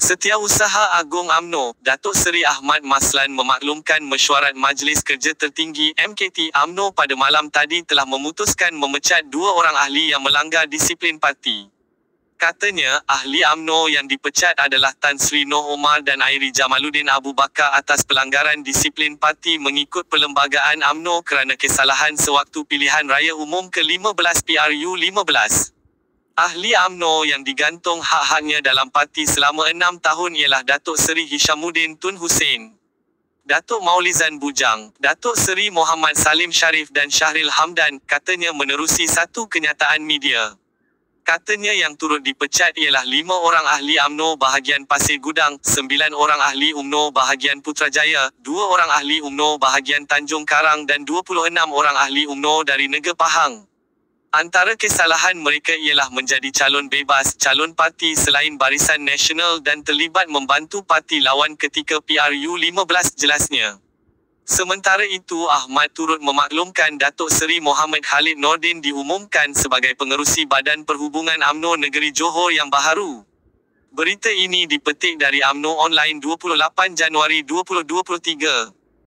Setiausaha Agung UMNO, Datuk Seri Ahmad Maslan memaklumkan mesyuarat Majlis Kerja Tertinggi MKT UMNO pada malam tadi telah memutuskan memecat 2 orang ahli yang melanggar disiplin parti. Katanya, ahli UMNO yang dipecat adalah Tan Sri Noh Omar dan Airi Jamaluddin Abu Bakar atas pelanggaran disiplin parti mengikut Perlembagaan UMNO kerana kesalahan sewaktu pilihan raya umum ke-15 PRU 15. Ahli UMNO yang digantung hak-haknya dalam parti selama 6 tahun ialah Datuk Seri Hishamuddin Tun Hussein, Datuk Maulizan Bujang, Datuk Seri Muhammad Salim Sharif dan Syahril Hamdan, katanya menerusi satu kenyataan media. Katanya yang turut dipecat ialah 5 orang ahli UMNO bahagian Pasir Gudang, 9 orang ahli UMNO bahagian Putrajaya, 2 orang ahli UMNO bahagian Tanjung Karang dan 26 orang ahli UMNO dari Negeri Pahang. Antara kesalahan mereka ialah menjadi calon bebas, calon parti selain Barisan Nasional dan terlibat membantu parti lawan ketika PRU 15 jelasnya. Sementara itu Ahmad turut memaklumkan Datuk Seri Mohamad Khalid Nordin diumumkan sebagai pengerusi Badan Perhubungan UMNO Negeri Johor yang baharu. Berita ini dipetik dari UMNO Online 28 Januari 2023.